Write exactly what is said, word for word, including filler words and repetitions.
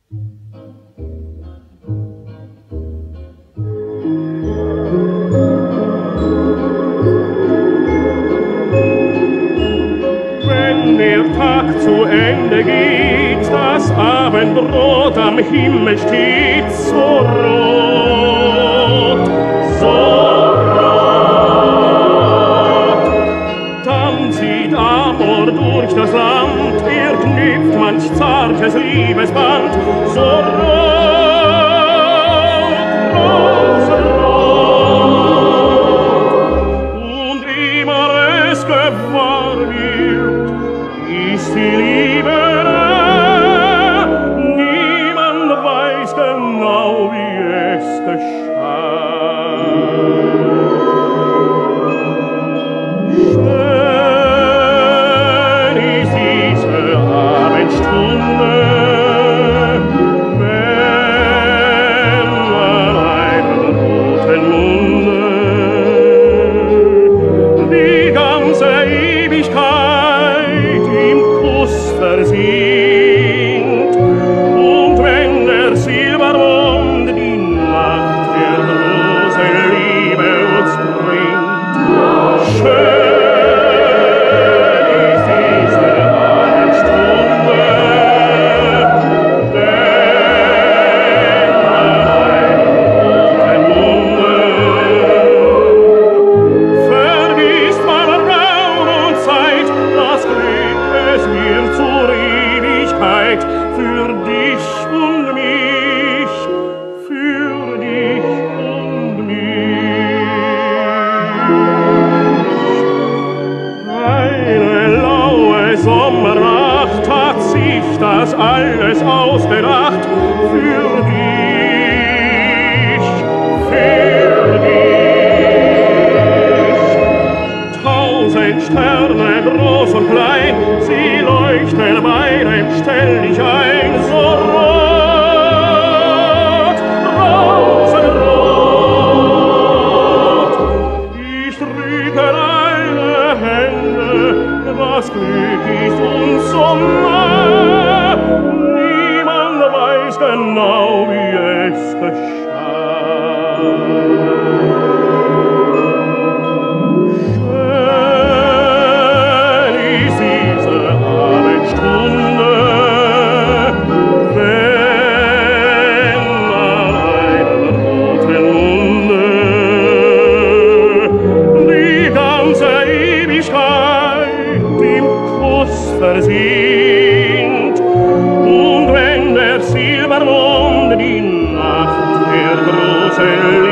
Wenn der Tag zu Ende geht, das Abendrot am Himmel steht, so rot, so rot. Dann zieht Amor durch das Land, er knüpft manch zartes Liebesband, so rot, rosarot. Und immer es gewahr wird, ist die Liebe nah. Niemand weiß genau, wie es geschah. Schön ist diese Abendstunde, Männer einem roten Munde, die ganze Ewigkeit im Kuss versinkt. Und wenn der Silbermond die Nacht der großen Liebe uns bringt, schön ist diese Abendstunde, Männer einem roten Munde. Vergisst man Raum und Zeit, das Glück, es wird zur Ewigkeit für dich und mich, für dich und mich. Eine laue Sommernacht hat sich das alles ausgedacht für dich, für dich. Tausend Sterne, groß und klein, sie leuchten bei dem Stelldichein, so rot, rosenrot. Ich drücke deine Hände, das Glück ist uns so nah. Niemand weiß genau, wie es geschah. Schön ist diese Abendstunde, Männer einem roten Munde, die ganze Ewigkeit im Kuss versinkt. Und wenn der Silbermond die Nacht der großen